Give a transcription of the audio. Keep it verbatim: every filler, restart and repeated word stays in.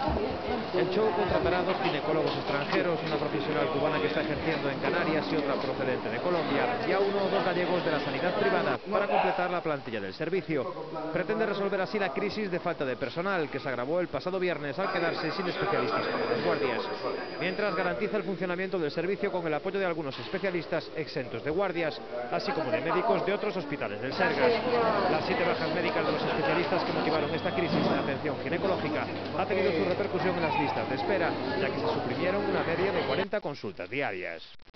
El show contratará a dos ginecólogos extranjeros, una profesional cubana que está ejerciendo en Canarias y otra procedente de Colombia, y a uno o dos gallegos de la sanidad privada para completar la plantilla del servicio. Pretende resolver así la crisis de falta de personal que se agravó el pasado viernes al quedarse sin especialistas para las guardias. Mientras garantiza el funcionamiento del servicio con el apoyo de algunos especialistas exentos de guardias, así como de médicos de otros hospitales del Sergas. Las siete bajas médicas de los especialistas que motivaron esta crisis en atención ginecológica ha tenido su repercusión en las listas de espera, ya que se suprimieron una media de cuarenta consultas diarias.